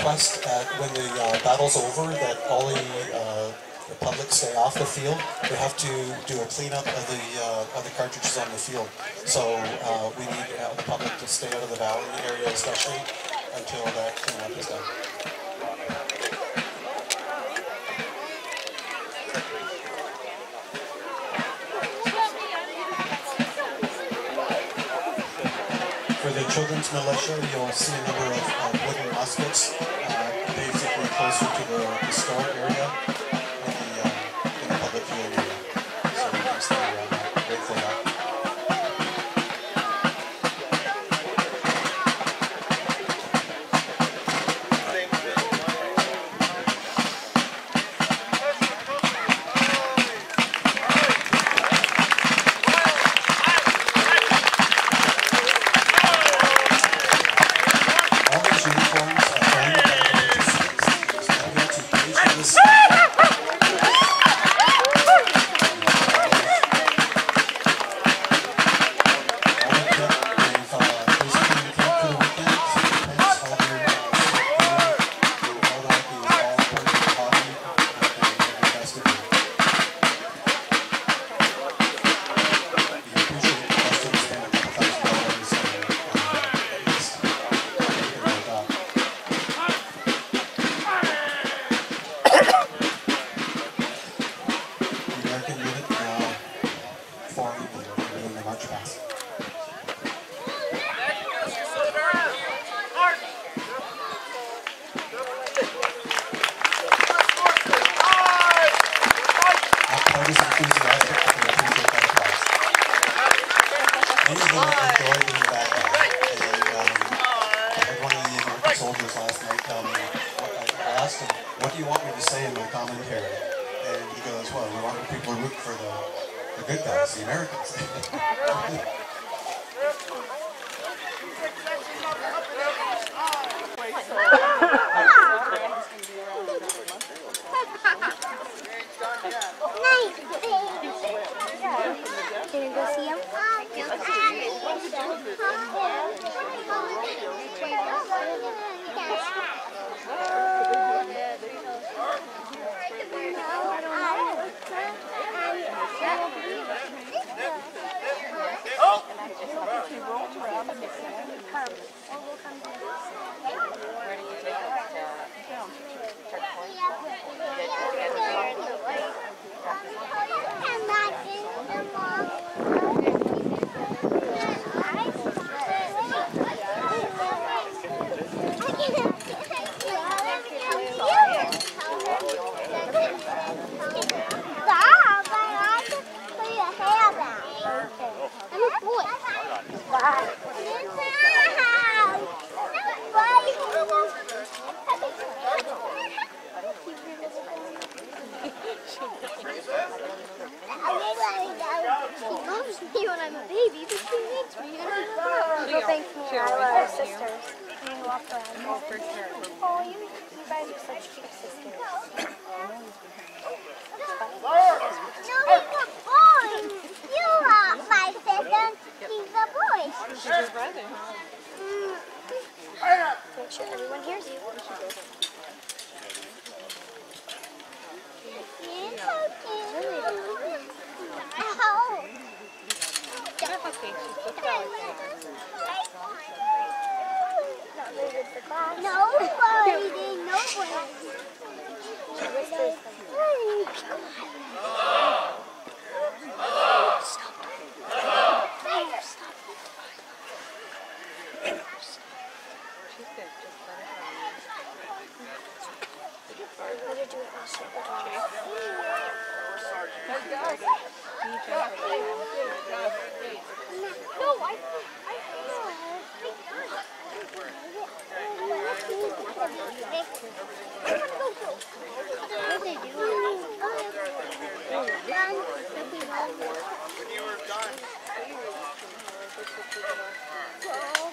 request when the battle's over that all the public stay off the field. We have to do a cleanup of the cartridges on the field. So we need the public to stay out of the valley area, especially until that cleanup is done. For the children's militia, you'll see a number of wooden muskets, basically closer to the store area in the public viewing area. So you can stay around that, wait for that. What do you want me to say in my commentary? And he goes, well, we want people to root for the good guys, the Americans. Can you go see him? He when I'm a baby, but she needs me. Well, thanks me. I love our sisters. You walk around. Oh, for sure. Oh, you guys are such cute sisters. No, he's a boy. You are my sister. He's a boy. She's your brother, huh? Make sure everyone hears you. You're so cute. Ow. That's okay. She's so proud. Not very good for class. Nobody. She whispers them. When you were done.